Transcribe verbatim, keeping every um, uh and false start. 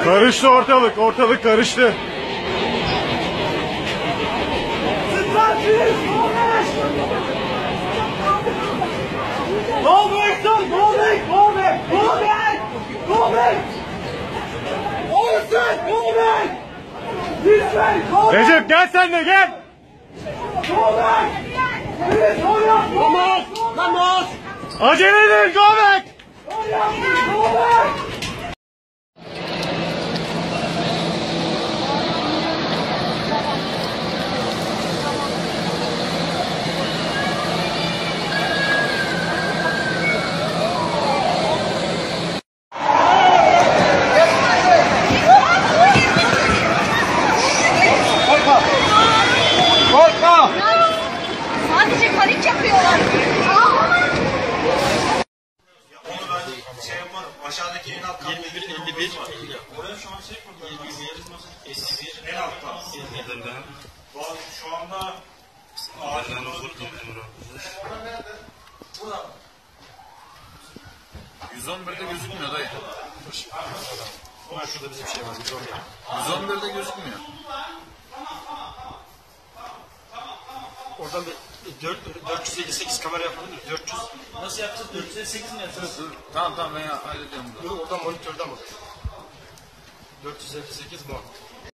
Karıştı ortalık, ortalık karıştı. Go back, son! Go back! Go back! Go back! Go back! Olsun! Go back! Lütfen! Go back! Recep gel sen de gel! Go back! Evet, go back! Vamos! Vamos! Acele edin, go back! Go back! Korkma! Sadece panik yapıyorlar. Şey yapmadım. Aşağıdaki en alt kat yirmi bir elli bir Oraya şu an şey kurdular. yirmi bir elli bir en altta. Bak şu anda ağacın yüz on birde gözükmüyor dayı. Şurada bizim şey var. yüz on birde gözükmüyor. oradan bir dört yüz elli sekiz kamera yapabiliriz. dört yüz. Nasıl yapacağız? dört yüz elli sekiz mi yapacağız? Dur, tamam tamam ben hallediyorum. Dur oradan monitörden bak. dört yüz elli sekiz bu.